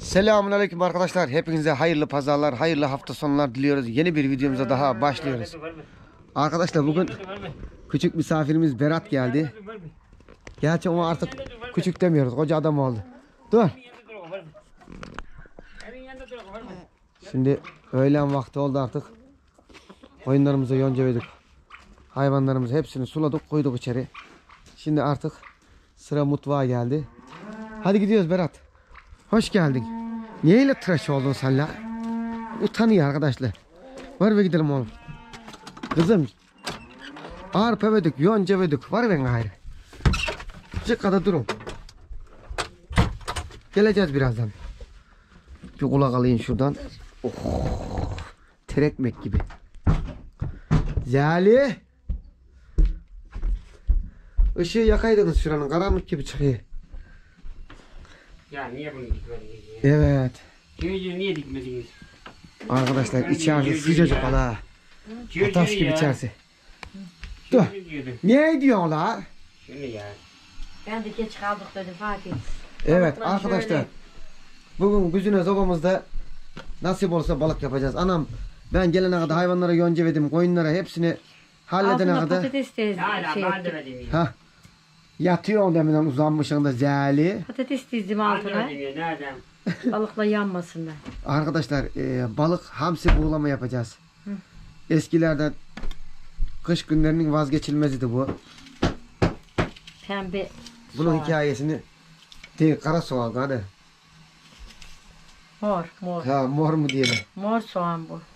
Selamünaleyküm arkadaşlar. Hepinize hayırlı pazarlar, hayırlı hafta sonlar diliyoruz. Yeni bir videomuza daha başlıyoruz. Arkadaşlar bugün küçük misafirimiz Berat geldi. Gerçi ona artık küçük demiyoruz. Koca adam oldu. Dur. Şimdi öğlen vakti oldu artık. Koyunlarımızı yoncaladık. Hayvanlarımızı hepsini suladık, koyduk içeri. Şimdi artık sıra mutfağa geldi. Hadi gidiyoruz Berat. Hoş geldin. Niye tıraş oldun sen la? Utanıyor arkadaşlar. Var ve gidelim oğlum. Kızım. Arpa vedik, yonca vedik. Var ve gayrı. Çıkkada durun. Geleceğiz birazdan. Bir kulak alayım şuradan. Oh. Terekmek gibi. Zali. Işığı yakaydınız şuranın. Karanlık gibi çıkıyor. Ya niye bunu dikmediniz ya? Evet. Niye dikmediniz? Arkadaşlar içerisi sıcacık hala. Atas gibi içerisi. Dur. Niye diyorsun la? Şunu ya. Ben de geç kaldık dedim Fatih. Evet Balıklar arkadaşlar. şöyle. Bugün güzüne sobamızda nasip olsa balık yapacağız. Anam ben gelene kadar hayvanlara yonca verdim. Koyunlara hepsini halledene Altına kadar. patates de Hala şey ben ettim. demedim ya. Ha. Yatıyor deminden uzanmışsın da zeli. Patates dizdim Ben altına. demedim ya. Nereden? Balıkla yanmasınlar. Arkadaşlar balık hamsi buğulama yapacağız. Hı. Eskilerden kış günlerinin vazgeçilmeziydi bu. Pembe Bunun soğan. hikayesini değil, kara soğan hadi. Mor. Ha, mor mu diyelim. Mor soğan bu.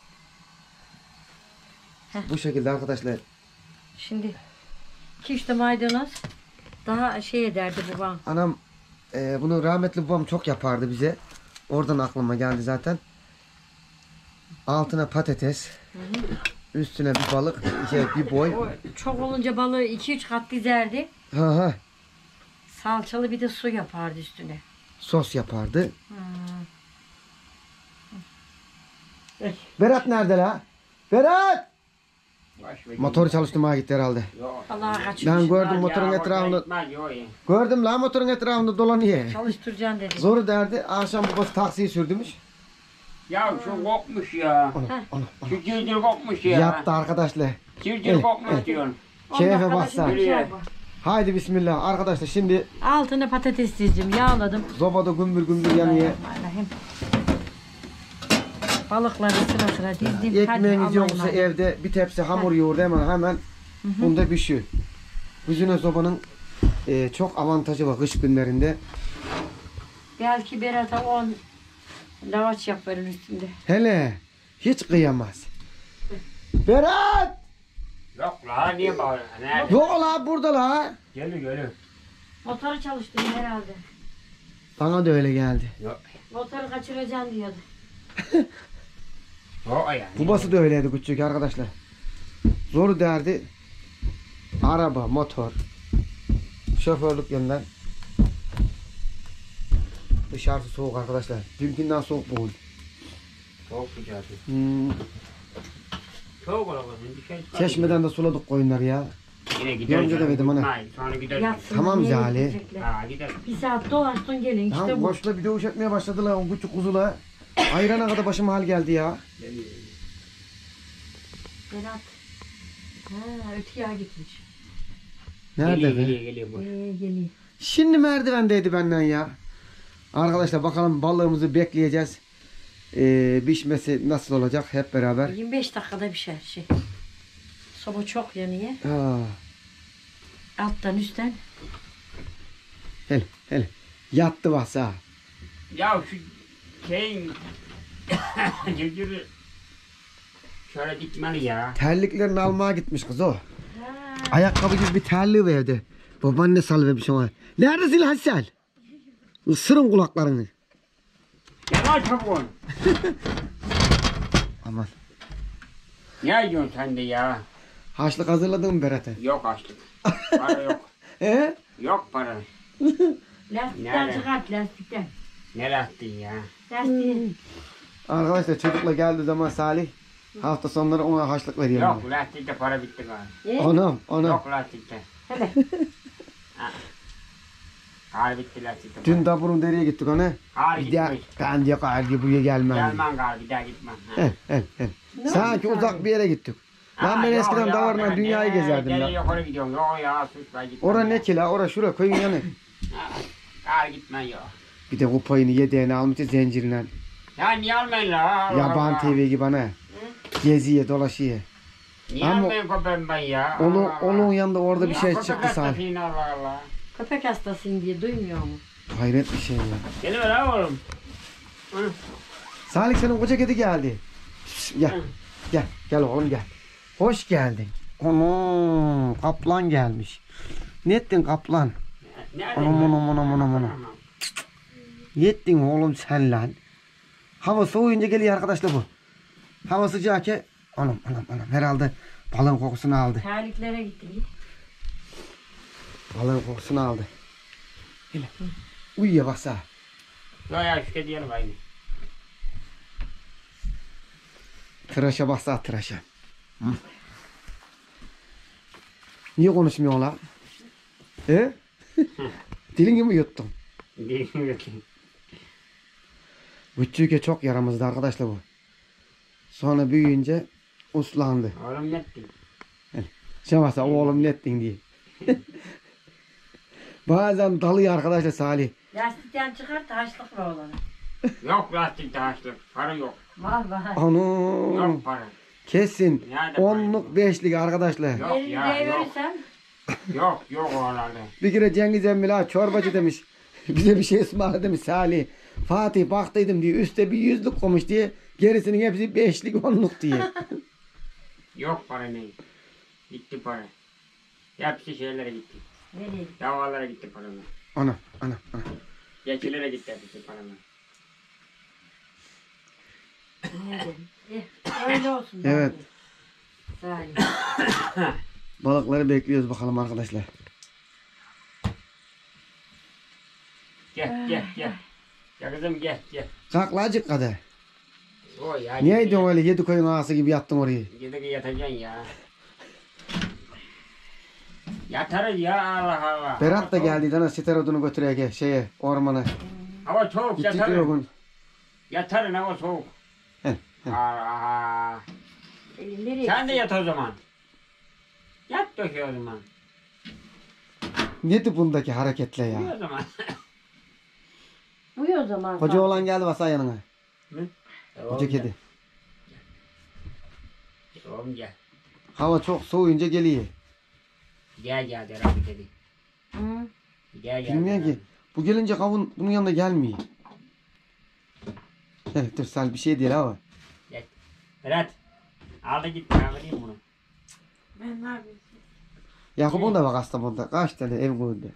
Bu şekilde arkadaşlar. Şimdi 2-3 de maydanoz daha şey ederdi babam. Anam bunu rahmetli babam çok yapardı bize. Oradan aklıma geldi zaten. Altına patates. Üstüne bir balık, bir boy. O çok olunca balığı 2-3 kat dizerdi. Ha. Salçalı bir de su yapardı üstüne. Sos yapardı. Berat nerede la? Berat! Motoru çalıştırmaya gitti herhalde. Yok. Allah'a kaçmış. Ben gördüm Ya, motorun orada etrafında. gitmez, yok ya. Gördüm la motorun etrafında dolanıyor. Çalıştıracaksın dedi. Zoru derdi. Akşam babası taksiyi sürdürmüş. Ya şu kopmuş ya. Onu. Şu cırcır kopmuş ya. Yattı arkadaşlar. Cırcır kopmuş diyorsun. Keyfe Ondan bassa. kadar bir şey bu. Haydi bismillah. Arkadaşlar şimdi Altına patates dizdim, yağladım. zobada gümbür gümbür yanıyor. Bismillahirrahmanirrahim. Balıkları sıra sıra dizdim. Ekmeğiniz Hadi yoksa Allah'ın evde bir tepsi hamur yoğurdu hemen bunda pişiyor. Güzüne sobanın çok avantajı var kış günlerinde. Belki Berat'a 10 lavaş yaparım üstünde. Hele hiç kıyamaz. Berat! Yok la niye bağırıyorsun? Nerede? Yok la burada la. Geliyor. Motoru çalıştırdım herhalde. Bana da öyle geldi. Yok. Motoru kaçıracaksın diyordu. Yok yani. Babası da öyleydi küçük arkadaşlar. Zor derdi. Araba, motor. Şoförlük yönden. Dışarısı soğuk arkadaşlar. Dünkünden soğuk bugün. Çok güzel. Çok olamadım. Çeşmeden de suladık koyunları ya. Yine gidelim. Yonca da verdim ana. Hayır, sonra gidelim. Yatsın. Tamam niye Zali. gidecekler? Ha gidelim. Bir saat dolaştın gelin işte Tamam bu. boşla bir de uşatmaya başladılar o küçük kuzular. Ayrana kadar başıma hal geldi ya. Berat. Ha, ötüye gitmiş. Nerede be? Geliyor bu. Geliyor. Şimdi merdivendeydi benden ya. Arkadaşlar bakalım balığımızı bekleyeceğiz. Pişmesi nasıl olacak hep beraber. 25 dakikada pişer şey. Soba çok yanıyor. Ha, Alttan üstten. hele. Yattı basa. Ya şu şeyin cırcırı şöyle dikmeli ya. Terliklerini almaya gitmiş kız o. Ha, Ayakkabı gibi bir terliği verdi. Babaanne salıvermiş ona. Neredesin lan sen? Isırın kulaklarını. Yavaş çabuk. Aman. Ne diyorsun sen de ya? Haşlık hazırladın mı Berat'a? Yok açtık. Para yok. He? Yok para. lastikten Nerede? çıkart lastikten. Ne lattın ya? Lastiği. Arkadaşlar çocukla geldiği zaman Salih hafta sonları ona haşlık veriyor. Yok lastikte para bitti galiba. Ne? Anam. Yok lastikte. Hele. Kar bitti lastik. Dün Dabur'un dereye gittik ona. Kar Bir de gitmiş. ben diye kar gibi buraya gelmem. Gelmem kar bir daha gitmem. Ha. He. Ne Sanki oldu uzak sana? bir yere gittik. Lan ben yok, eskiden yok, Davar'la ben dünyayı gezerdim nereye ya. yukarı gidiyorum. Yok ya sus ben gitmem. Ora ya. ne ki la? Ora şura koyun yanı. Ha, Kar gitmen yok. Bir de bu payını yedeğini almıştı zincirinden. Ya niye almayın la? Allah Yaban Allah. TV gibi bana. Geziye dolaşıyor. Niye Ama- almayın köpeğim ben ya? Onun, Allah Allah. onun yanında orada bir Ya şey köpek çıktı Salih. hastasıyım, Allah Allah. Köpek hastasıyım diye duymuyor mu? Hayret bir şey ya. Gelin la oğlum. Hı. Salih senin koca kedi geldi. Şş, gel oğlum gel. Hoş geldin. Onu kaplan gelmiş. Ne ettin kaplan? Nerede? Anam. Ne ettin oğlum sen lan? Hava soğuyunca geliyor arkadaşlar bu. Hava sıcakken anam herhalde balığın kokusunu aldı. Terliklere gitti. Balığın kokusunu aldı. Hele. Uyuya basa. Yok ya şu kediye aynı. Tıraşa basa tıraşa. Hı. Niye konuşmuyorsun la? Dilini mi yuttun? Küçükken çok yaramazdı arkadaşlar bu. Sonra büyüyünce uslandı. Oğlum ne ettin? Şamasa oğlum ne ettin diye. Bazen dalıyor arkadaşlar Salih. Lastikten çıkart haşlık var olanı. Yok lastik taşlık. Para yok. Var. Anam. Yok para. Kesin. Nerede Onluk beşlik arkadaşlar. Yok Elini ya yok. verirsen Yok oralarda. Bir kere Cengiz emmi la çorbacı demiş. Bize bir şey ısmarla demiş Salih. Fatih baktıydım diye üstte bir 100'lük koymuş diye. Gerisinin hepsi beşlik onluk diye. Yok para ne? Gitti para. Hepsi şeylere gitti. nereye gitti? Davalara gitti paralar. Ana. Geçilere gitti hepsi paralar. Ne dedim? Öyle olsun. Evet. Salih. Balıkları bekliyoruz bakalım arkadaşlar. Gel. Ya kızım gel. Kalk la acık kadar. O ya. Niye gidiyorsun öyle 7 koyun ağası gibi yattın oraya? Gidip yatacaksın ya. Yatarız ya Allah Allah. Berat da geldi sana siter odunu götürüyor şeye ormana. Hava soğuk Gittik yatarız. diyor gün. Yatarın hava soğuk. Heh. Aa, Nereye sen de gitti? yat o zaman. Yat döküyor o zaman. Nedir bundaki hareketle İyi ya? o zaman. Uyu o zaman. Koca oğlan geldi basa yanına. Ne? Koca kedi. Oğlum gel. Hava çok soğuyunca geliyor. Gel der abi dedi. Hı. Gel. Bilmiyorum ki. Bu gelince kavun bunun yanında gelmiyor. Evet dur Sal bir şey değil ama. Gel. Berat. Aldı gitti ben vereyim bunu. Ben ne yapayım? Yakup'un da bak Kastamonu'da. Kaç tane ev koydu.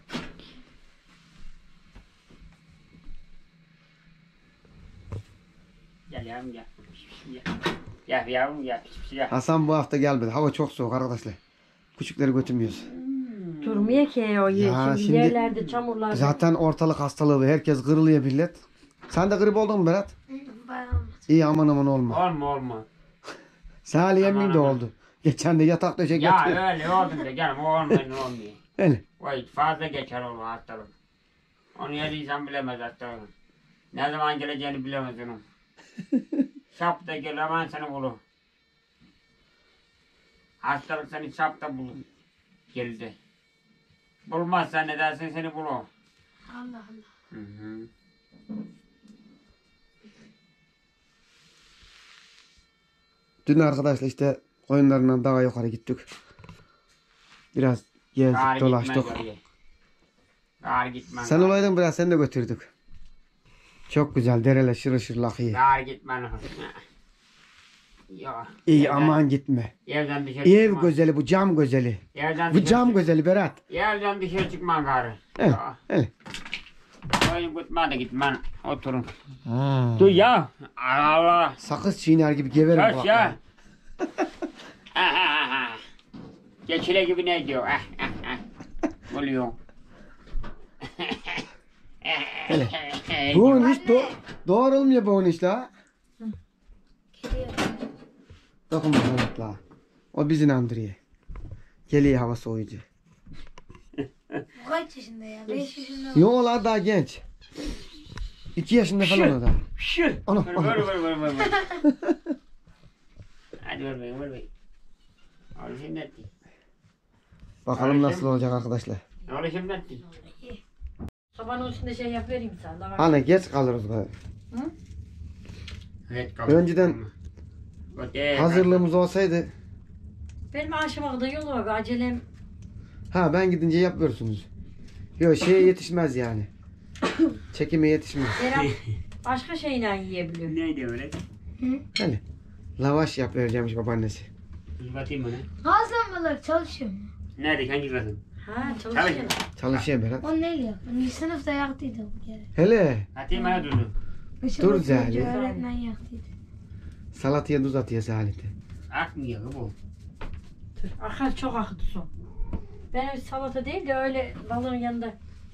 Gel yavrum gel. Gel yavrum gel. Gel. Hasan bu hafta gelmedi. Hava çok soğuk arkadaşlar. Küçükleri götürmüyoruz. Durmuyor ki o yer. Ya Şimdi, şimdi- yerlerde çamurlar. Zaten ortalık hastalığı. Herkes kırılıyor millet. Sen de grip oldun mu Berat? Ben olmadım. İyi aman olma. Olma. Salih emmin de Aman. oldu. Geçen de yatak döşek Ya yatıyor. öyle oldu da canım olmuyor. Öyle. Vay fazla geçer olur hastalık. Onu yediysen bilemez hastalık. Ne zaman geleceğini bilemez onun. Şap da gelir hemen seni bulur. Hastalık seni şap da bulur. Geldi. Bulmazsa ne dersin seni bulur. Allah Allah. Hı. Dün arkadaşlar işte koyunlarından daha yukarı gittik. Biraz gezdik Gari dolaştık. gitmez oraya. Gari gitmem. Sen olaydın biraz sen de götürdük. Çok güzel dereler şırıl şırıl akıyor. Gari gitmem. Ya. İyi evden- aman gitme. Evden dışarı Ev çıkmam. güzeli bu cam güzeli. Evden Bu dışarı cam çık- güzeli Berat. Evden dışarı çıkmam gari. Evet. Ya. Evet. Oyun gitmem de gitmem. Oturun. Dur ya. Allah. Sakız çiğner gibi geverim Söz ya. Geçile gibi ne diyor? Buluyor. Hele. Bu iş doğrulmuyor bu iş la. Dokun Berat la. O bizi inandırıyor. Geliyor hava soğuyucu. O kaç yaşında ya? 5 yaşında. Yok la daha genç. 2 yaşında falan o da. Şu. Ana, Vur ana. vur. Hadi vur. Oğlum şimdi etti. Bakalım nasıl olacak arkadaşlar. Oğlum şimdi etti. Sobanın üstünde şey yapıvereyim sana. Da var. Hani geç kalırız galiba. Evet, Önceden hazırlığımız olsaydı. Benim aşamada yol var. Acelem. Ha ben gidince yapıyorsunuz. Yok şeye yetişmez yani. Çekime yetişmez. Berat başka şeyle yiyebiliyor. Neydi öyle? Hani lavaş yap vereceğimiş babaannesi. Dur bakayım bana. Gaz lambaları çalışıyor mu? Nerede? Hangi kadın? Ha çalışıyor. Çalışıyor Berat. O neyle yapıyor? Bir sınıfta yaktıydı bir kere. Hele Atayım bana durdu. Işık Dur Zahri. bakınca öğretmen yaktıydı. salataya tuz atıyor Salih'te. Akmıyor bu. Dur, akar çok akıtı su. Ben öyle salata değil de öyle balığın yanında.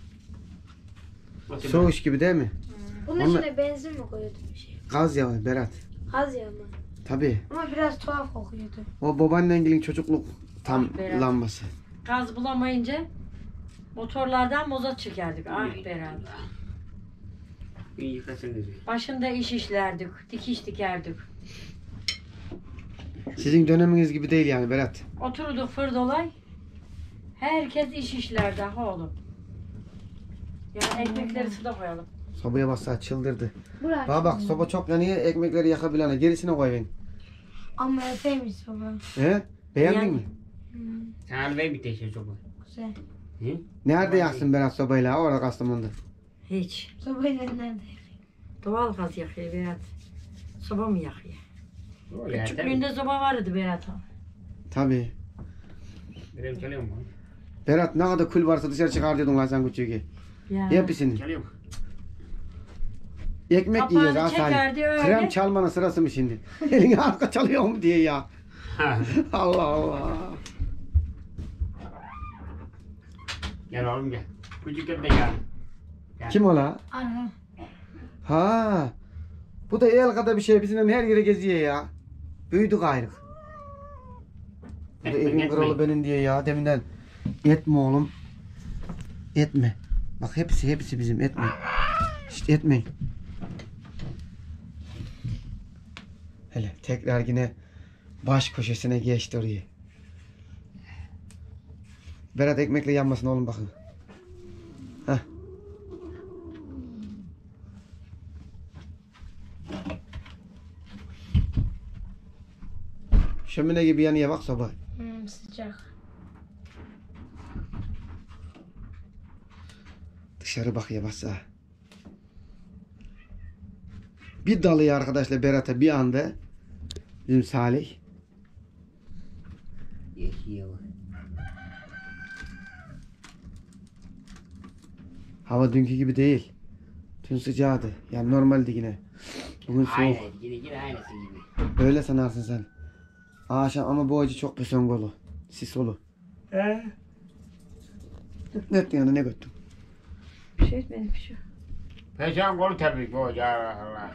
Soğuş gibi değil mi? Bunun Onlar- içine benzin mi koyuyordu bir şey? Gaz yağı Berat. Az ya mı? Tabii. Ama biraz tuhaf kokuyordu. O babaannengilin çocukluk tam Ah Berat. lambası. Gaz bulamayınca motorlardan mozot çekerdik. Ah Berat. Bir yıkasınız. Başında iş işlerdik, dikiş dikerdik. Sizin döneminiz gibi değil yani Berat. Oturduk fırdolay. Herkes iş işlerdi ha oğlum. Yani ekmekleri suda koyalım. Sobaya bassa çıldırdı. Bırak. Bana bak soba çok yanıyor ekmekleri yakabilene gerisine koy ben. Ama epeymiş baba. He? Beğendin Yani- mi? Sen al ver bir teşhir çok. Güzel. Hı? Nerede yaksın Berat sobayla? Orada Kastamonu'da. Hiç. Sobayla nerede? Doğal gaz yakıyor Berat. Soba mı yakıyor? Öyle ya. Küçüklüğünde soba vardı Berat. Tabii. Benim çalıyor mu? Berat ne kadar kül varsa dışarı çıkar diyordun lan sen küçüğü. Ya. Hepsini. Çalıyor mu? Ekmek Kapağını yiyeceğiz ha çekerdi Salih. öyle. Krem çalmanın sırası mı şimdi? Elini arka çalıyor mu diye ya. Allah Allah. Gel oğlum gel. Küçük de gel. Gel. Kim o la? Ana. Ha. Bu da el kadar bir şey bizimle her yere geziyor ya. Büyüdük ayrık. Bu da Etme, evin etme. kralı benim diye ya deminden. Etme oğlum. Etme. Bak hepsi bizim etme. İşte etmeyin. Hele tekrar yine baş köşesine geçti oraya. Berat ekmekle yanmasın oğlum bakın. Heh. Şömine gibi yanıyor bak soba. Sıcak. Dışarı bakıyor bassa. Bir dalıyor arkadaşlar Berat'a bir anda. Bizim Salih. Yaşıyor. Hava dünkü gibi değil. Dün sıcağıydı. Yani normaldi yine. Bugün soğuk. Aynen. Yine aynısı gibi. Öyle sanarsın sen. Akşam ama bu acı çok pesongolu. Sisolu. Ne ettin yani ne göttün? Bir şey etmedim şu. Peşan kolu tabii bu ya Allah.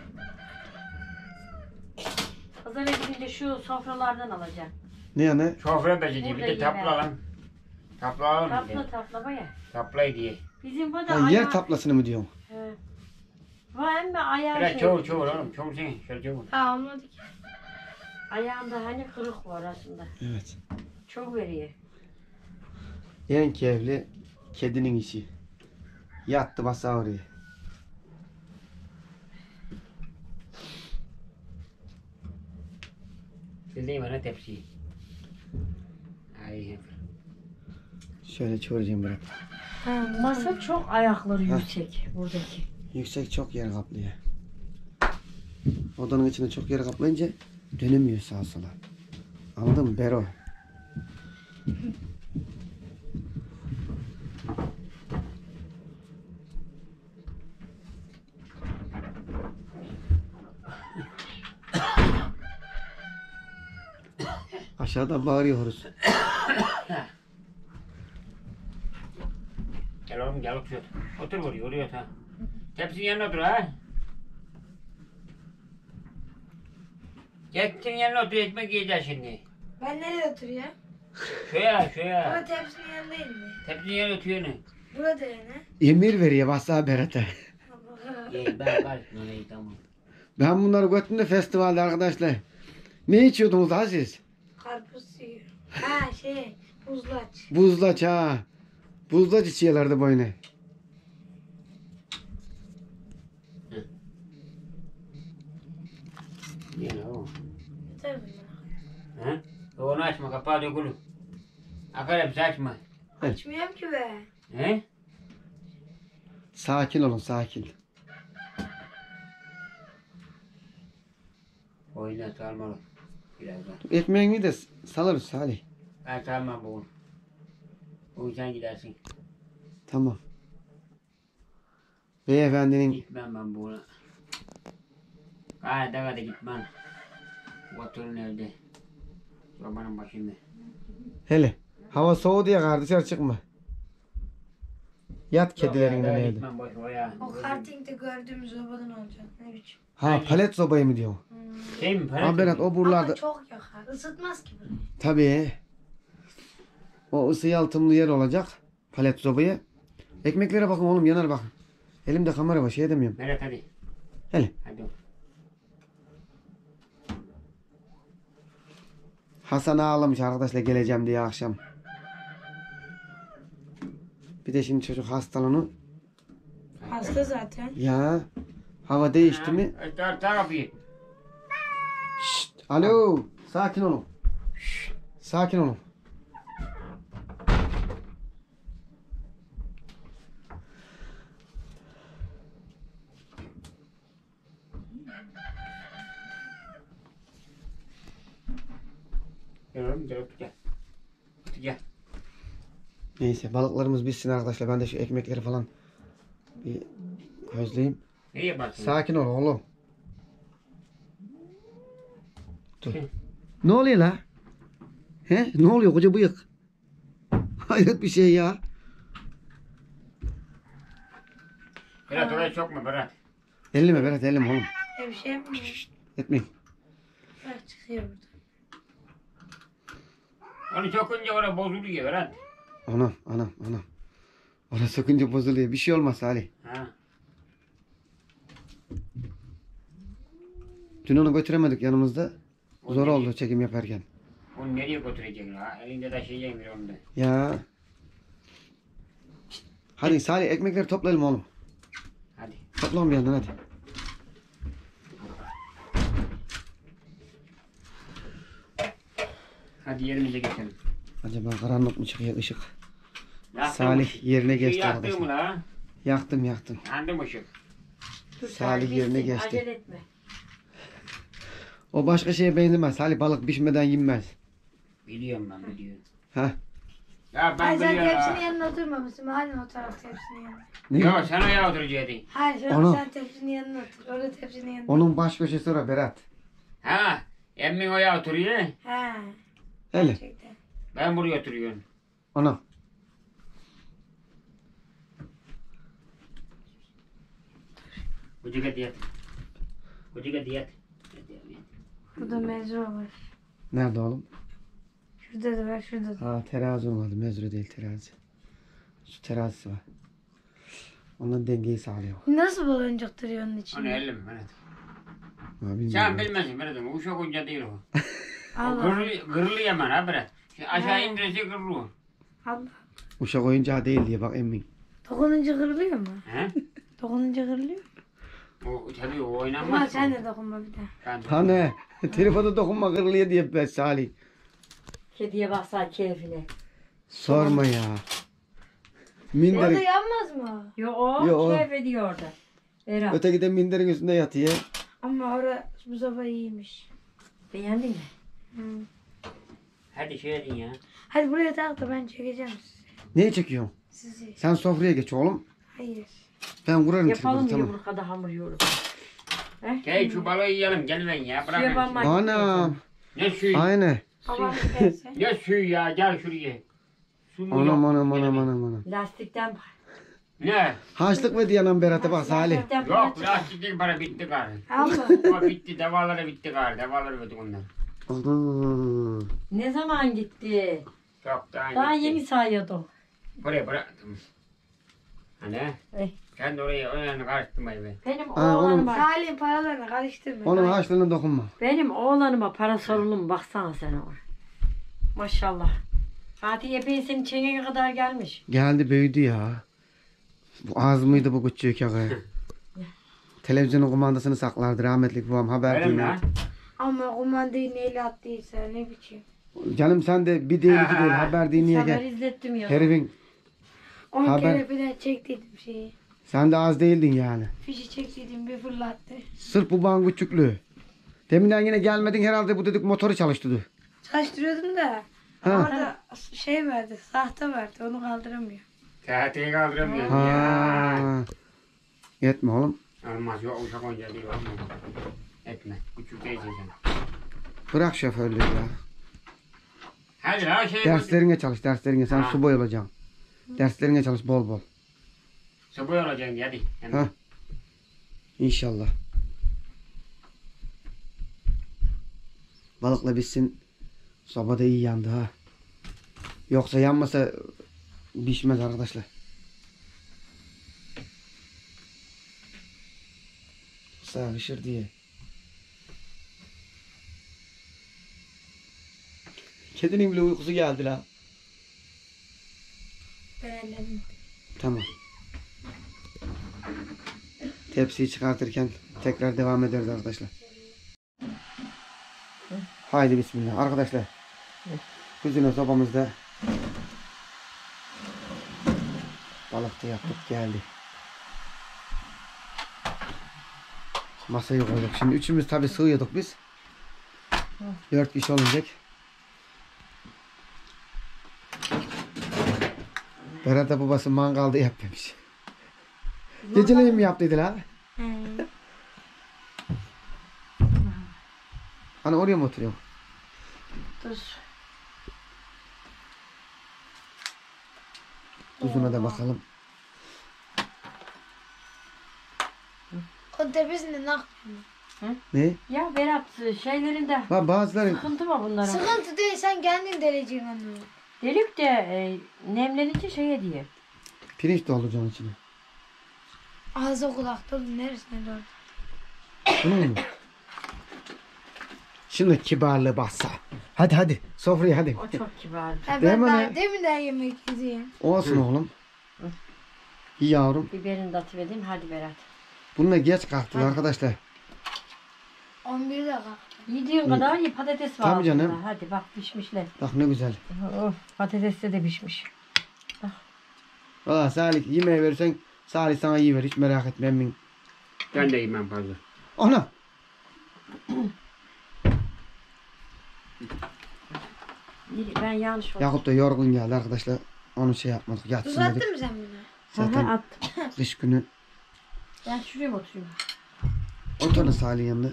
Pazara gidince şu sofralardan alacağım. Ne yani? Sofra da ciddi bir Burada de yine. taplalım. Taplalım bir de. Tapla ya. Taplay diye. Bizim bu da Ha, yer ayağı... taplasını mı diyorsun? He. Var hem de ayağı Biraz şey... çoğul oğlum. Çoğul sen. Şöyle çoğul. Ha olmadı ki. Ayağında hani kırık var aslında. Evet. Çok veriyor. En keyifli kedinin işi. Yattı basa oraya. Sileyim bana tepsiyi. Ay. Şöyle çoğuracağım Berat. Masa çok ayakları yüksek buradaki. Yüksek çok yer kaplıyor. Odanın içinde çok yer kaplayınca dönemiyor sağa sola. Anladın mı Bero? Aşağıda bağırıyoruz. Gel oğlum gel otur. Otur buraya oraya otur. Tepsinin yanına otur ha. Tepsinin yanına otur ekmek yiyeceğiz şimdi. Ben nereye oturuyorum? Şuraya Ama şuraya. tepsinin yanındayım mı? Tepsinin yanına oturuyor ne? Burada yani. Emir veriyor Vasa Berat'a. Ben karışmam tamam. Ben bunları götürdüm de festivalde arkadaşlar. Ne içiyordunuz ha siz? Karpuz suyu. Ha buzlaç. Buzlaç ha. Buzlaç içiyorlardı boyuna. Yine o. Yeter mi? He? Onu açma kapağı dökülür. Akar hepsi açma. Açmıyorum ki be. He? Sakin olun sakin. Oyuna sarmalı. Birazdan. Ekmeğini de salarız Salih. Ben sarmam bugün. Bugün sen gidersin. Tamam. Beyefendinin Gitmem ben bugün. Gayet de gitmem. Oturun evde. Sobanın başında. hele hava soğudu diye kar dışarı çıkma. Yat kedilerinden Yok ya, evde. gitmem boş o ya. O kartingde gördüğümüz obadan olacak. Ne biçim. Ha palet sobayı mı diyor? Şey mi? Para Ha Berat o buralarda. Ama çok yakar. Isıtmaz ki burayı. Tabii. O ısı yalıtımlı yer olacak. Palet sobayı. Ekmeklere bakın oğlum yanar bakın. Elimde kamera var şey edemiyorum. Berat hadi. Hele. Hadi. Hasan ağlamış arkadaşlar geleceğim diye akşam. Bir de şimdi çocuk hastalanıyor. Hasta zaten. Ya hava değişti mi? Tar kapıyı. Şşt, alo sakin olun. Sakin olun. Gel oğlum gel gel. Gel. Neyse balıklarımız bitsin arkadaşlar. Ben de şu ekmekleri falan bir özleyeyim. Ne yaparsın? Sakin ol oğlum. Dur. Ne oluyor la? He? Ne oluyor koca bıyık? Hayret bir şey ya. Berat oraya çok mu Berat? Elleme Berat elleme oğlum. Bir şey yapmıyor. Etmeyin. Bak çıkıyor burada. Onu sokunca oraya bozuluyor Berat. Anam. Ona sokunca bozuluyor. Bir şey olmaz Salih. Ha. Dün onu götüremedik yanımızda. Zor oldu çekim yaparken. Onu nereye götüreceksin ha? Elinde taşıyacaksın bir onu da. Ya. Hadi Salih ekmekleri toplayalım oğlum. Hadi. Toplayalım bir yandan hadi. Hadi yerimize geçelim. Acaba karanlık mı çıkıyor ışık? Yaktın Salih mı? yerine Işığı geçti yaktın mı arkadaşlar. la? Yaktım. Yandı mı ışık? Dur, Salih sen yerine bitsin, geçti. Acele etme. O başka şeye benzemez. Salih balık pişmeden yenmez. Biliyorum ben biliyorum. Ha? Ya ben Hayır sen biliyorum tepsinin ha. yanına oturmamışsın. Hadi o taraf tepsinin yanına. Ne? Yok sen ayağa oturacaktın. Hayır Onu- sen tepsinin yanına otur. Orada tepsinin yanına. Onun baş köşesi orası Berat. Ha? Emmin ayağa oturuyor. He. Hele. Gerçekten. Ben buraya oturuyorum. Ona. Kucuk diyet. Kucuk diyet. Burada mezro var. Nerede oğlum? Şurada da var, şurada da. Ha terazi olmadı. Mezru değil terazi. Su terazisi var. Ondan dengeyi sağlıyor. Nasıl baloncuk duruyor onun Onu içinde? ellim Berat. Ha, bilmiyorum. Sen bilmezsin Berat'ım. Uşak oyuncağı değil o. O Allah. kırılıyor hemen ha Berat. Şimdi aşağı indirince kırılıyor. Allah. Uşak oyuncağı değil diye bak emmin. Dokununca kırılıyor mu? He? Dokununca kırılıyor. O tabii o Ama oynanmaz. sen de dokunma bir daha. Ben Ha ne? Telefona dokunma kırılıyor diye be Salih. Kediye baksa keyfine. Sorma ya. Minder, Orada yanmaz mı? Yo o Yo, o. keyif ediyor orada. Berat öteki de minderin üstünde yatıyor. Ama orada bu sofa iyiymiş. beğendin mi? Hı. Hadi şey edin ya. Hadi buraya tak da ben çekeceğim sizi. Neyi çekiyorsun? Sizi. Sen sofraya geç oğlum. Hayır. Ben kurarım Yapalım tripodu bir tamam. yumurkada hamur yoğurup. Gel şu balığı yiyelim gel ben ya. Suya Bırakın. banmak Anam. Ne suyu? Aynı. Babam isterse. Ne suyu ya gel şuraya. Su mu Anam yok? anam Gel anam ben. anam anam. Lastikten Ne? Haçlık ve diyenem Berat'a bak Salih. Lastikten Yok para lastikten para bitti gari. Allah. O bitti devaları bitti gari. Devaları verdik ondan. Ana. Ne zaman gitti? Çok daha Daha gitti. yeni sayıyordum. Buraya bıraktım. Hani? Ey. Sen de oraya önemli karıştırmayı be. Benim Ha, onun- oğlanıma, Salih'in paralarını karıştırma. Onun harçlığına dokunma. benim oğlanıma para sorulur mu? Baksana sen ona. Maşallah. Fatih epey senin çengene kadar gelmiş. Geldi büyüdü ya. Bu az mıydı bu küçük ya? Televizyonun kumandasını saklardı rahmetli babam haber Öyle mi değil. lan? Ama kumandayı neyle attıysa ne biçim. Canım sen de bir değil iki değil haber değil niye Haber gel. izlettim ya. Herifin 10 Haber- kere birden çektiydim şeyi. sen de az değildin yani. Fişi çektiydim bir fırlattı. Sırf bu bağın küçüklüğü. Deminden yine gelmedin herhalde bu dedik motoru çalıştırdı. Çalıştırıyordum da Ha. orada şey vardı, tahta vardı onu kaldıramıyor. Tehdit'i kaldıramıyorum ya. Ha. Yetme oğlum. Olmaz yok uşak oyuncağı değil olmaz. Etme. Küçük değilsin sen. Bırak şoförlüğü ya. Hadi la şey. Derslerine çalış derslerine. Sen Ha. subay olacaksın. Derslerine çalış bol bol. Sabah olacaksın diye hadi. Hemen. Ha. İnşallah. Balıkla bitsin. Sobada iyi yandı ha. Yoksa yanmasa pişmez arkadaşlar. Sağışır diye. Kedinin bile uykusu geldi la. Ben elledim. Tamam. Tepsiyi çıkartırken tekrar devam ederiz arkadaşlar. Haydi bismillah. Arkadaşlar. Kuzine sobamızda balık da yaptık geldi. Masayı koyduk. Şimdi üçümüz tabi sığıyorduk biz. 4 kişi olacak. Berat da babası mangalda yapmamış. Geceleyin mi yaptıydı la? Hani oraya mı oturuyor? Dur. Tuzuna da bakalım. O tepesinde ne yapıyorsun? Ne? Ya Berat şeylerinde Ha bazıları sıkıntı var bunların. Sıkıntı değil sen kendin deleceksin onu. Delik de nemlenince şeye diye. pirinç dolduracaksın içine. Ağzı kulak dolu neresine doğru? Bunun mu? Şunu kibarlığı bassa. Hadi hadi sofraya hadi. O çok kibar. Ha, Değil ben mi daha ne? deminden yemek yiyeyim. Olsun oğlum. İyi yavrum. Biberini de atıvereyim. Hadi Berat. Bununla geç kalktılar arkadaşlar. 11'de kalk. Yediğin kadar iyi patates var. Tabii canım. altında. Hadi bak pişmişler. Bak ne güzel. Oh, patates de pişmiş. Valla Salih yemeği verirsen Salih sana iyi ver hiç merak etme emin. Ben de yemem fazla. Ana. Ben yanlış oldu. Yakup da yorgun geldi arkadaşlar. Onu şey yapmadık Tuz yatsın dedik. attın mı sen buna? Zaten Aha, attım. kış günü Ben şuraya mı oturayım? oturun Salih yanında.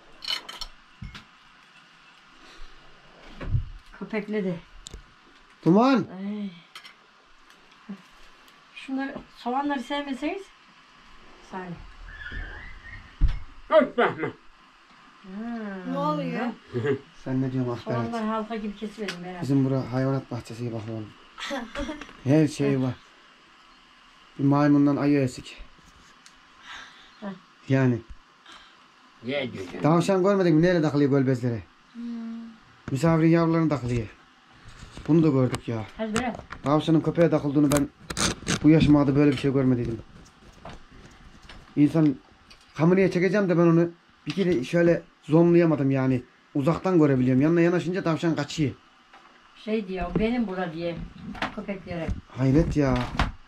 Köpekledi. Duman. Ay. Şunları, soğanları sevmeseniz. Salih. Hoş bakma. Ne oluyor? Sen ne diyorsun Akberat? Soğanları halka gibi kesiverim Berat. Bizim bura hayvanat bahçesi gibi bak oğlum. Her şey var. Bir maymundan ayı esik. Heh. Yani. Ye diyorsun. Tavşan görmedin mi? Neyle takılıyor gölbezlere? Misafirin yavrularını takılıyor. Bunu da gördük ya. Hadi Berat. Tavşanın köpeğe takıldığını ben bu yaşıma böyle bir şey görmediydim. İnsan kameraya çekeceğim de ben onu bir kere şöyle zoomlayamadım yani. Uzaktan görebiliyorum. Yanına yanaşınca tavşan kaçıyor. Şey diyor, benim bura diye köpeklere. Hayret ya.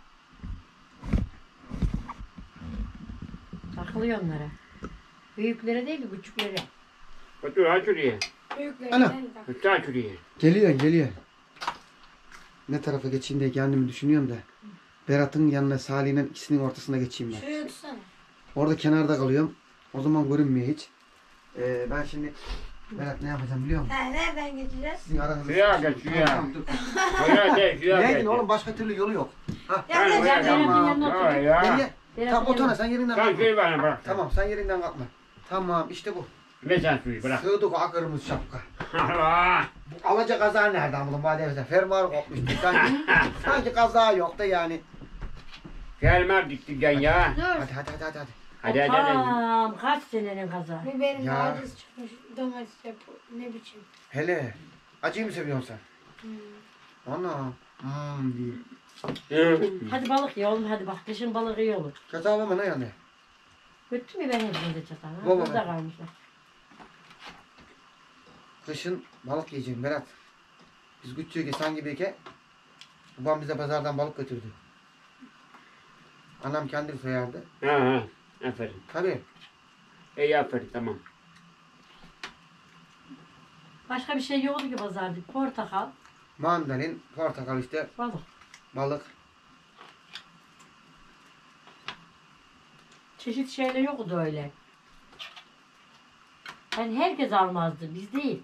Takılıyor onlara. Büyüklere değil de küçüklere. Otur aç şuraya. Büyüklerin Ana. elinde. Otur aç şuraya. Geliyor. Ne tarafa geçeyim diye kendimi düşünüyorum da. Berat'ın yanına Salih'in ikisinin ortasına geçeyim ben. Şuraya tutsana. Orada kenarda kalıyorum. O zaman görünmüyor hiç. Ben şimdi Berat ne yapacağım biliyor musun? Ha, nereden geçeceğiz? Sizin aranızda... Şuraya geç, şuraya. Tamam, dur. Şuraya de şuraya Ne geç. gidin oğlum başka türlü yolu yok. Ya Ben ne oraya Berat'ın Tamam. yanına Ya oturayım. ya. Gel. Berat'ın Tamam otur yanına. sen yerinden Sen kalkma. suyu bana bırak. Tamam sen yerinden kalkma. Tamam işte bu. Ve sen suyu bırak. Sığdık akırımız şapka. Allah. Bu alaca kaza nereden buldun bari evde? Fermuarı kopmuştu. Sanki kaza yok da yani. Gelmez diktirgen ya. Dur. Hadi. Hadi. Tamam kaç senenin kaza. Bir benim Ya. acısı çıkmış domates yapı. Ne biçim. Hele. Acıyı mı seviyorsun sen? Ana. Diye. Hadi balık ye oğlum hadi bak kışın balık iyi olur. Çatal mı ne yani? Götür mü ben hepinize çatal? Ha? Baba. Burada kalmışlar. Kışın balık yiyeceğim Berat. Biz küçüğü sanki bir ke babam bize pazardan balık götürdü. Anam kendi soyardı. Ha. Aferin. Tabii. İyi aferin tamam. Başka bir şey yoktu ki pazarda. Portakal, Mandalin, portakal işte, balık. balık. Çeşit şeyler yoktu öyle. Yani herkes almazdı. Biz değil.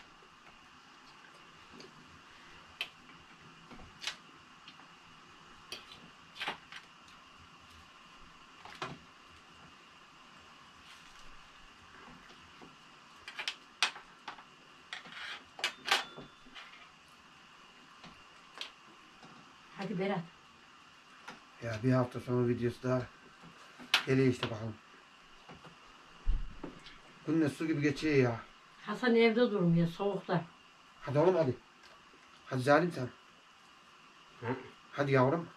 Hadi Berat. Ya bir hafta sonra videosu daha geliyor işte bakalım. Günler su gibi geçiyor ya. Hasan evde durmuyor soğukta. Hadi oğlum hadi. Hadi zalim sen. Hı? Hadi yavrum.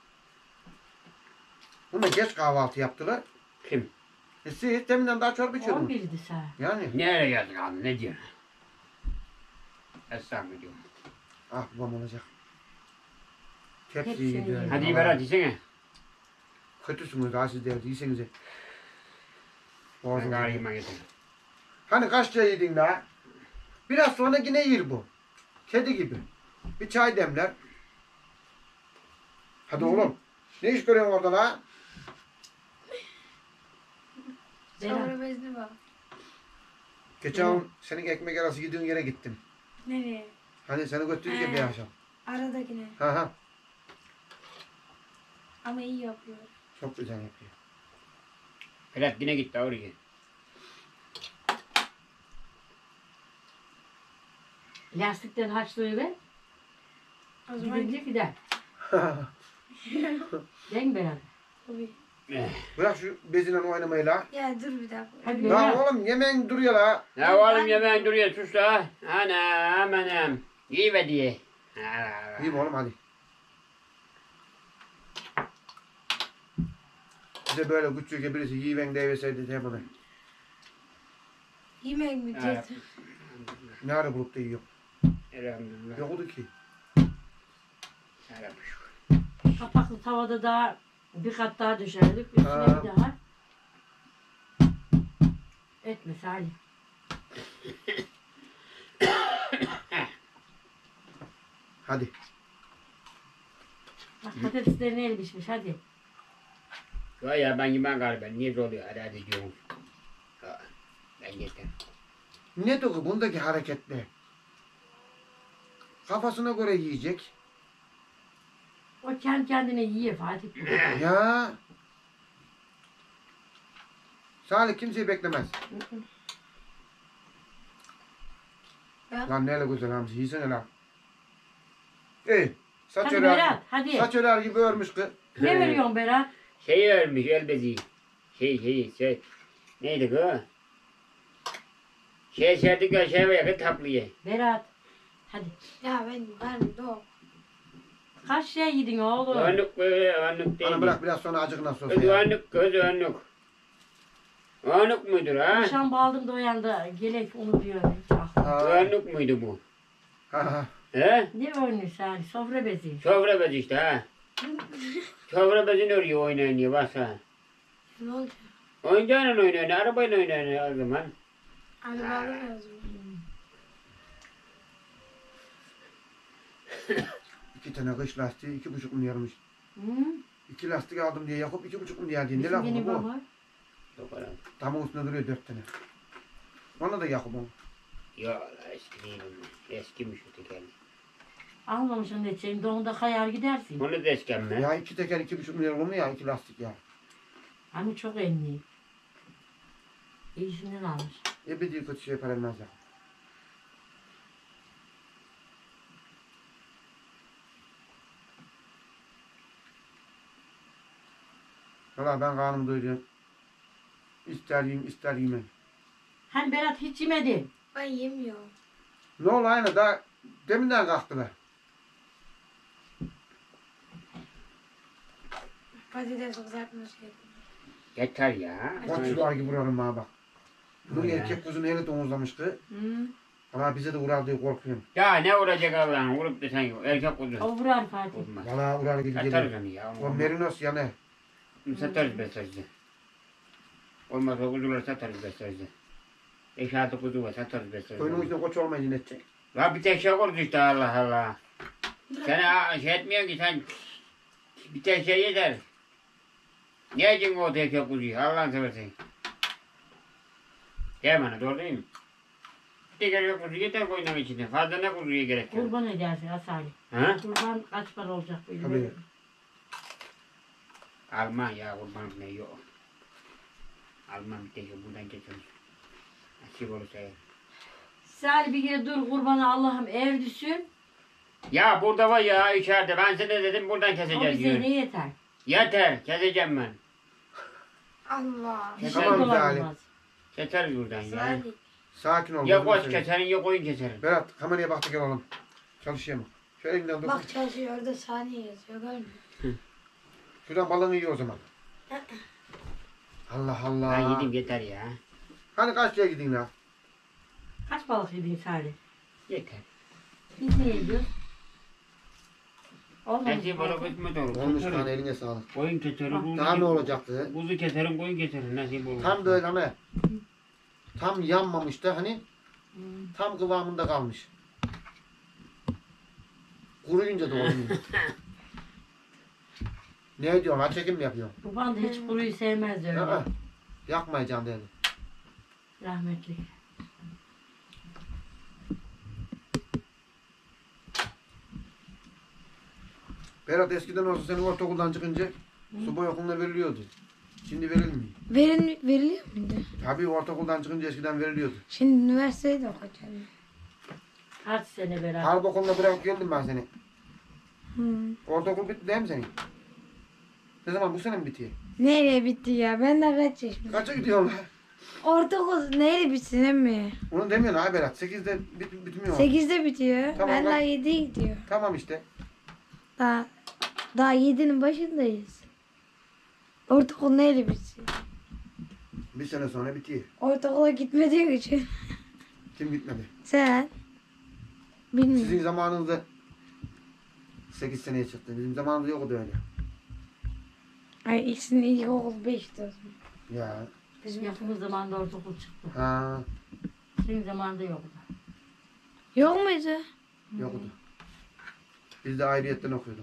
Buna geç kahvaltı yaptılar. Kim? Siz deminden daha çorba içiyordunuz. 11'di saat. Yani. Nereye geldin abi ne diyorsun? Estağfurullah diyorum. Ah babam olacak. Tepsiyi Hepsini gidiyor. yiyor. Hadi Berat yesene. Kötüsünüz daha siz de yiyesenize. Ben Boğazınıza. galiba getirdim. Hani kaç çay yedin daha? Biraz sonra yine yer bu. Kedi gibi. Bir çay demler. Hadi oğlum. Ne iş görüyorsun orada la? Berat. Sonra bezine bak. Geçen senin ekmek arası gidiğin yere gittim. Nereye? Hani seni götürdük ya bir akşam. Aradakine. Ha. Ama iyi yapıyor. Çok güzel yapıyor. Berat yine gitti oraya. Lastikten harçlığı ver. O zaman Gidince gider. Değil mi Berat? tabii. Bırak şu bezinle oynamayı la. Ya dur bir dakika. Hadi Lan Berat. oğlum yemeğin duruyor la. Ya oğlum yemeğin duruyor sus da. Anam. İyi be diye. İyi mi oğlum hadi. Bize böyle küçük birisi yiyen devretseydi de bunu. Yemek mi Evet. dedi? Ne ara bulup da yiyor. Elhamdülillah. Yoktu ki. Kapaklı tavada daha bir kat daha düşerdik. Üstüne Ha. bir daha. Etmese hadi. Hadi. Bak patateslerini el pişmiş hadi. Ya ben yemem galiba. Niye oluyor? Hadi diyorum. Ha, ben yeter. Ne doku bundaki hareketli? Kafasına göre yiyecek. O kendi kendine yiyor Fatih. Ya. Salih kimseyi beklemez. Lan neyle güzel hamsi. Yiyesene lan. Ey. Saç Hadi örer. Berat hadi. Saç örer gibi örmüş kız. Ne veriyorsun Berat? Şey ölmüş elbezi. Şey. Neydi bu? Şey serdik ya şey yakın tatlıyı. Berat. Hadi. Ya ben doğ. Kaç şey yedin oğlum? Önlük böyle önlük değil. Bana bırak biraz sonra acık nasıl olsa Kız ya. önlük kız önlük. Önlük müdür ha? Akşam aldım da o yanda gelek onu diyor. Ha. Önlük müydü bu? Ha. He? Ne önlüğü sen? Sofra bezi. Sofra bezi işte ha. Sofra bezini örüyor oynayın basa. Ne olacak? Oyuncağıyla oynayın, arabayla oynayın o zaman. Abi bağlamıyoruz mu? 2 tane kış lastiği 2,5 milyarmış. Hı? 2 lastik aldım diye Yakup 2,5 milyar diye. Ne Bizim lafı yeni bu? baba. Yok adam. Tamam üstünde duruyor 4 tane. Ona da Yakup'un. Ya eski değil onlar. Eskimiş o tekerli. Almamışsın ne için? Doğumda kayar gidersin. Onu da eskemme. Ya 2 teker 2,5 milyar olur mu ya 2 lastik ya. Hani çok enli. İyisinden almış. Ebedi kötü şey yapabilmez ya. Valla ben karnımı doyuruyorum. İster yiyeyim ister yemem. Hani Berat hiç yemedi. Ben yemiyorum. Ne oldu aynı daha deminden kalktılar. Patates kızartması yedim. Yeter ya. Komşular gibi vuralım bana bak. Bunun Ya. erkek kuzunu hele domuzlamıştı. Hı. Ama bize de uğrar diye korkuyorum. Ya ne vuracak Allah'ın vurup desen yok. Erkek kuzu. O vurar Fatih. Olmaz. Valla uğrar gibi Satarız geliyor. onu ya. O merinos yani. Satarız beslerce. Olmaz o kuzuları satarız beslerce. 5-6 kuzu var satarız beslerce. Koyunun içinde koç olmayınca ne edecek? La bir tek şey kurdu işte Allah Allah. Sen şey etmiyorsun ki sen. Bir tek şey yeter. Ne edeceksin o tek şey kuzuyu Allah'ını seversen. Gel bana doğru değil mi? Bir tek kuzu yeter koyunun içinde. Fazla ne kuzuya gerek yok. Kurban edersin Asali. Ha? Kurban kaç para olacak böyle? Tabii. Alman ya kurban ne yok. Alman bir tek şey buradan geçiyoruz. Açık olursa ya. Salih bir kere dur kurbanı Allah'ım ev düşsün. Ya burada var ya içeride ben sana dedim buradan O keseceğiz bize diyor. ne yeter? Yeter keseceğim ben. Allah. Bir Tamam, şey Salih. dolanmaz. Keseriz buradan ya. Salih. Sakin ol. Ya gözünü koç seveyim. keserin ya koyun keserin. Berat kameraya bak da gel oğlum. Çalışayım. Şöyle elinden dur. Bak çalışıyor orada saniye yazıyor görmüyor musun? Şuradan balığını yiyor o zaman. Allah Allah. Ben yedim yeter ya. Hani kaç şeye gidin ya? Kaç balık yedin Salih? Yeter. Biz ne yediyoruz? Olmamış. Her şey balık etme doğru. Olmuş tane eline sağlık. Koyun keserin kuzu. Daha ne olacaktı? Kuzu keserin koyun keserin nasip olur. Tam böyle hani tam yanmamış da hani tam kıvamında kalmış. Kuruyunca da olmuyor. Ne diyorsun? Ha çekim mi yapıyorsun? Baban da hiç kuruyu sevmez öyle. Aa, yakmayacağım dedi. Rahmetli. Berat eskiden olsa senin ortaokuldan çıkınca subay okuluna veriliyordu. Şimdi verilmiyor. Veriliyor muydu? Tabii ortaokuldan çıkınca eskiden veriliyordu. Şimdi üniversitede okuyacağım. Kaç sene beraber. Harp okuluna bırakıp geldim ben seni. Hı. Ortaokul bitti değil mi senin? Ne zaman bu sene mi bitiyor? Nereye bitti ya? Ben de kaç yaşındayım? Kaça gidiyorsun lan? Ortaokul neyle bitsin emmi? Onu demiyorsun ha Berat. 8'de bitmiyor. 8'de bitiyor. Tamam, ben bak. daha 7'ye gidiyor. Tamam işte. Daha 7'nin başındayız. Ortaokul neyle bitsin? Bir sene sonra bitiyor. Ortaokula gitmediğim için. Kim gitmedi? Sen. Bilmiyorum. Sizin zamanınızda 8 seneye çıktı. Bizim zamanımızda yoktu öyle. Ay ikisinin ilkokul 5'ti o zaman. Ya. Bizim Yakın zamanda ortaokul çıktı. Ha, Senin zamanında yoktu. Yok muydu? yoktu. Biz de ayrıyetten okuyorduk.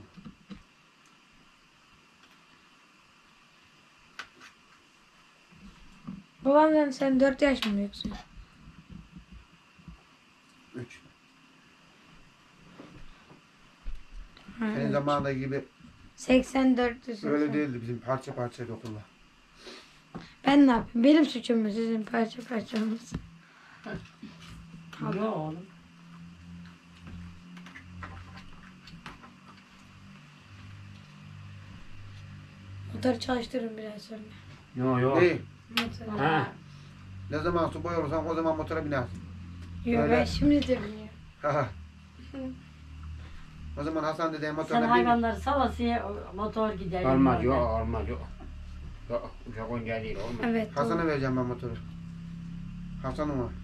Babamdan sen 4 yaş mı büyüksün? 3. Ha, Senin zamanında gibi 84'lüsün öyle sen. değildi bizim parça parçaydı okullar. Ben ne yapayım? Benim suçum mu sizin parça parça olması? Yok oğlum. Motoru çalıştırın biraz sonra. Yok yok. Değil. Motoru. Ha. Ne zaman subay olursan o zaman motora binersin. Yok Öyle. ben şimdi de biliyorum. Ha. O zaman Hasan dedeye Sen motorla bin. hayvanları salasıya motor gider. Olmaz yolda. yok olmaz yok. Yok uşak oyuncağı değil olmaz. Evet. doğru. Hasan'a vereceğim ben motoru. Hasan ona.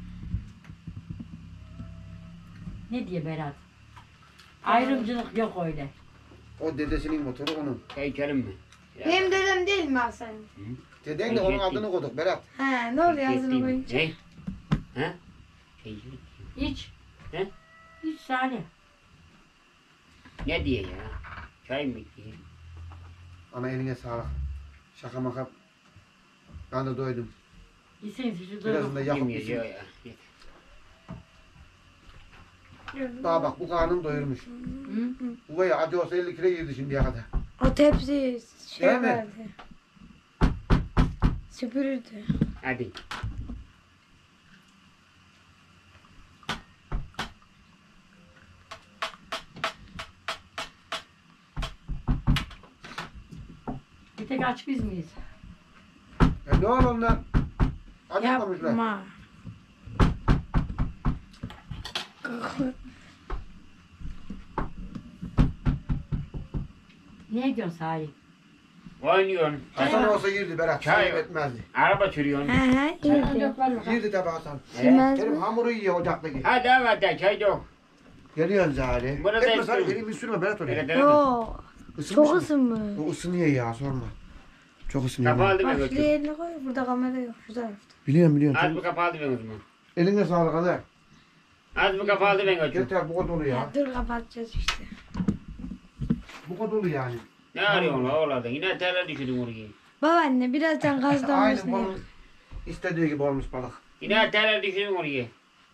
Ne diye Berat? Ayrımcılık yok öyle. O dedesinin motoru onun. Çay içelim mi? Ya. Benim dedem değil mi Hasan? Deden de onun adını koyduk Berat. He ne oluyor ağzını Ettiğim- koyunca? Ne? Ha? Şey, İç. He? İç Salih. ne diye ya? Çay mı diye? Ana eline sağlık. Şaka maka. Ben de doydum. Gitsin şu Birazını da doğru. yakıp Yemiyor yesin. ya. Daha bak bu karnım doyurmuş. Hı? Bu var ya hadi olsa 50 kilo yedi şimdiye kadar. O tepsi şey Değil mi? vardı. Süpürürdü. Hadi. Bir tek aç biz miyiz? Ne oğlum lan? Acıkmamışlar. Yapma. Ne diyorsun Salih? Oynuyorsun. Hasan olsa girdi Berat. Çay Çay yok. etmezdi. Araba sürüyorsun. He he iyiydi. Dök ver bakalım. Girdi tabi Hasan. Bilmez Benim mi? hamuru yiyor ocaktaki. Hadi hadi çay dök. Geliyorsun Zahri. Burada Etme da Zahri istiyorum. elimi sürme Berat oraya. Nerede? Yo. Isınmış Çok mı? ısınmış. O ısınıyor ya sorma. Çok ısınıyor. Kapalı Bak ben şuraya götür. elini koy. Burada kamera yok. Şu tarafta. Biliyorum. Az Çok... bir kapalı ben o zaman. Eline sağlık Hasan. Az bir kapalı ben götür. Yeter bu kadar dolu ya. Dur kapatacağız işte. Bu kadar dolu yani. Ne arıyorsun la oğlan? Yine terle düşürdün oraya. Babaanne birazdan gazlamış Aynı ne? bunun istediği gibi olmuş balık. Yine terle düşürdün oraya.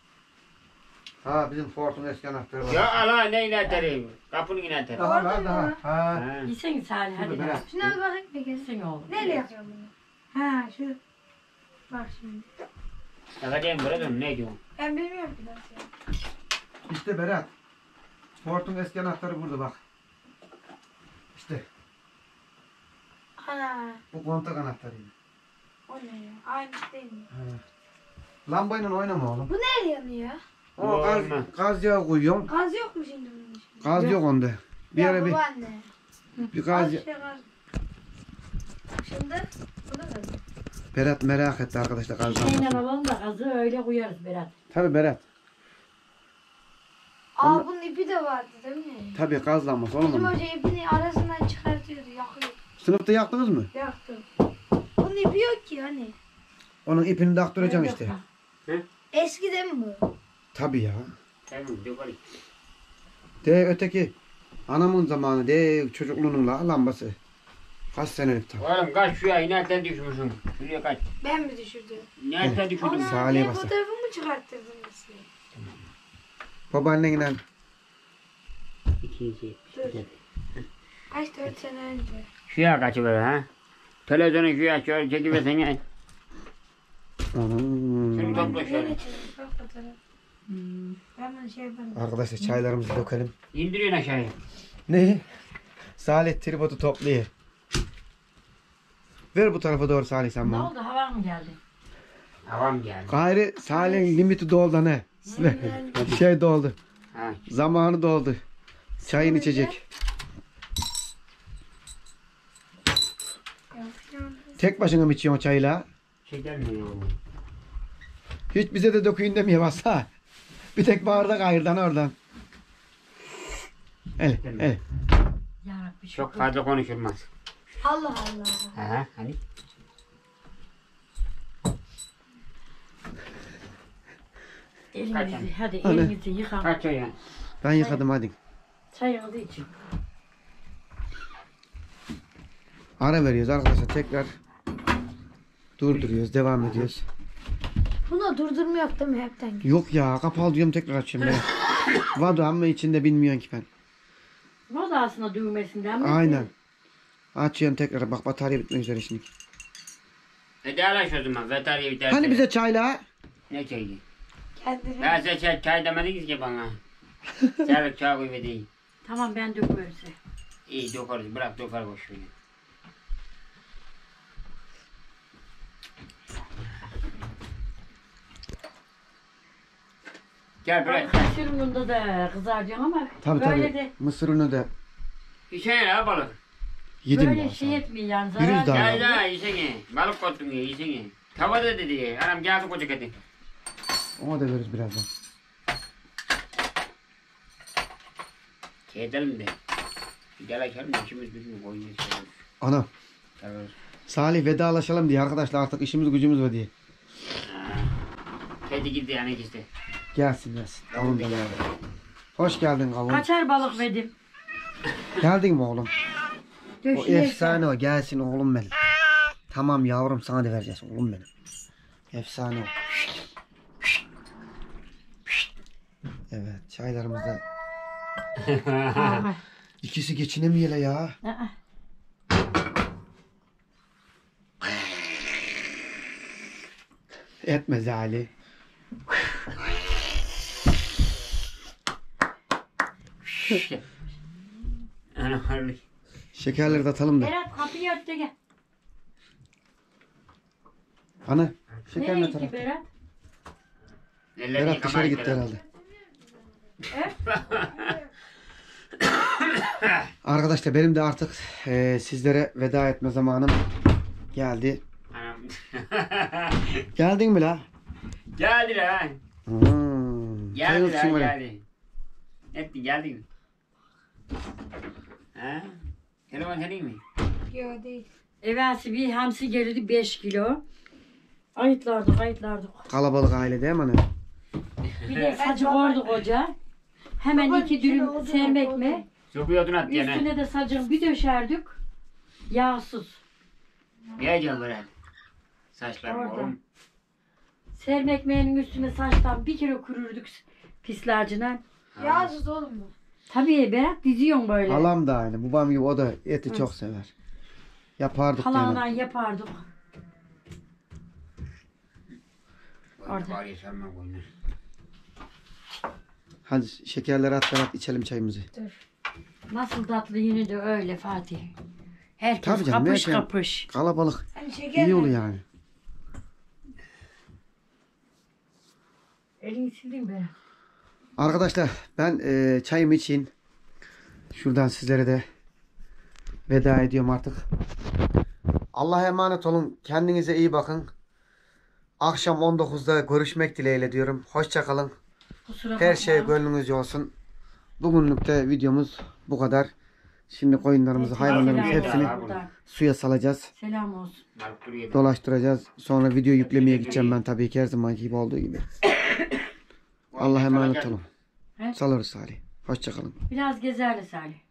Ha bizim Ford'un eski anahtarı var. Ya Allah ne yine terli? Kapının yine terli. Daha var daha. Ha. Ha. Yesene Salih hadi. Şurada Berat. Şuna bir bakayım bir kez. Yesene oğlum. Nereye yapacağım bunu? Ha şu. Bak şimdi. Yakacağım böyle dön ne diyorsun? Ben bilmiyorum ki nasıl ya. İşte Berat. Ford'un eski anahtarı burada bak. İşte Ana. bu kontak anahtarıydı. O ne ya? Aynı değil mi? Lambayla oynama oğlum. Bu nereye yanıyor? O gaz, Olmaz. gaz yağı koyuyorum. Gaz yok mu şimdi bunun içinde? Gaz yok onda. Bir Ya ara bir, babaanne. bir gaz Az ya- şey gaz. Şimdi bu da gaz. Berat merak etti arkadaşlar gaz Şeyle lambasını. alalım da gazı öyle koyarız Berat. Tabii Berat. Aa bunun ipi de vardı değil mi? Tabii gaz lambası oğlum. Bizim onun. hoca ipini arasından çıkartıyordu, yakıyor. Sınıfta yaktınız mı? Yaktı. Bunun ipi yok ki hani. Onun ipini taktıracaksın işte. Eski değil mi bu? Tabii ya. Tamam yukarı. De öteki anamın zamanı de çocukluğunun lambası. Kaç senelik tam. Oğlum kaç şuraya inerken düşmüşsün. Şuraya kaç. Ben mi düşürdüm? İnerken düşürdün. Ana Salih'e ben basa. fotoğrafımı çıkarttırdım size. Babaannenle İkinci. Dur. Kaç 4 sene önce. Şuraya kaçıver ha. Televizyonu şuraya şöyle çekiversene. Şunu topla şöyle. Böyle çevir, bak fotoğraf. Ben şey yaparım. Arkadaşlar çaylarımızı dökelim. İndiriyorsun aşağıya. Ne? Salih tripodu topluyor. Ver bu tarafa doğru Salih sen Ne bana. oldu hava mı geldi? Havam geldi. Gayri Salih'in limiti doldu ne? Şey doldu. Ha. Zamanı doldu. Çayını içecek. Tek başına mı içiyorsun o çayla? Şeker mi oğlum? Hiç bize de döküyün demiyor basa. Bir tek bardak ayırdan oradan. El. Yarabbi Çok fazla konuşulmaz. Allah Allah. Ha hani? Elinizi hadi Anne. elinizi yıkan. Kaç o yani? Ben yıkadım hadi. Çayınızı için. Ara veriyoruz arkadaşlar tekrar. Durduruyoruz devam ediyoruz. Buna durdurma yok değil mi hepten? Yok ya kapalı diyorum tekrar açıyorum ben. Vardı ama içinde bilmiyorsun ki ben. Bu da aslında düğmesinden mi? Aynen. Açıyorum tekrar bak batarya bitmek üzere şimdi. Edalaş o zaman. Veterya biterse. Hani bize çayla? Ne çayı? Kendini. Ben size çay demediniz ki bana. Çaylık çay koy ve değil. Tamam ben döküyorum size. İyi dokarız. Bırak dokar boş ver. Gel bırak. Mısır ununda da kızaracaksın ama Tabii böyle tabii. de Mısır unu da İşe ya balık. yedim böyle ben. şey etmiyor yani Yürüz zarar. daha. Gel ya işine. Balık kottun ya işine. Tavada dedi. Anam geldi koca kadın. Ona da veririz birazdan. Şey edelim de. Gel açalım da işimiz bizim koyuyoruz. Anam. Tabii. Salih vedalaşalım diye arkadaşlar artık işimiz gücümüz var diye. Kedi gitti yani işte. Gelsin. Kavun da geldi. Hoş geldin kavun. Kaçar balık verdim. Geldin mi oğlum? O Döşüye efsane o gelsin oğlum benim. Tamam yavrum sana da vereceğiz oğlum benim. Efsane o. Evet çaylarımız da. İkisi geçinemiyor ya. Etmez Ali. Anam harbi. Şekerleri de atalım da. Berat kapıyı ört de gel. Ana şeker Nereye ne gitti tarafta? Berat? Ellerini Berat dışarı yıkamaya gitti gidelim. herhalde. Arkadaşlar benim de artık sizlere veda etme zamanım geldi. Anam. Geldin mi la? Geldi lan. Çayını Geldi tutayım lan öyle. geldi. Etti geldi mi? Ha? Telefon senin mi? Yok değil. Evvelsi bir hamsi gelirdi 5 kilo. Ayıtlardık. Kalabalık aile değil mi anne? Bir de sacı koyduk ocağa. Hemen Baba, 2 kilo dürüm oldu, sermek oldu. mi? Sokuyordun at Üstüne gene. de sacını bir döşerdik. Yağsız. Ne diyorsun böyle? Saçlarım Orada. oğlum. Serme ekmeğinin üstüne saçtan 1 kilo kururduk pislercine. Yağsız oğlum bu. Tabii Berat diziyorsun böyle. Halam da aynı. Babam gibi o da eti çok sever. Yapardık Halanla yani. yapardık. Orada. Var ya sen ben koyun. Hadi şekerleri at Berat içelim çayımızı. Nasıl tatlı yine de öyle Fatih. Herkes Tabii canım, kapış ne yapayım? kapış. Kalabalık. Hani şeker İyi mi? oluyor yani. Elini sildin Berat. Arkadaşlar ben çayımı içeyim. Şuradan sizlere de veda ediyorum artık. Allah'a emanet olun. Kendinize iyi bakın. Akşam 19'da görüşmek dileğiyle diyorum. Hoşça kalın. Kusura Her şey bakma. gönlünüzce olsun. Bugünlük de videomuz bu kadar. Şimdi koyunlarımızı, hayvanlarımızı Selam hepsini olsun buradan. suya salacağız. Selam olsun. Alıp duruyor. Dolaştıracağız. Sonra video yüklemeye gideceğim ben tabii ki her zamanki gibi olduğu gibi. Allah'a emanet olun. He? Salarız Salih. Hoşça kalın. Biraz gezerli Salih.